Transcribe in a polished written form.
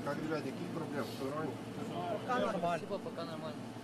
Как, ребят, никаких проблем? Все нормально? Пока нормально. Спасибо, пока нормально.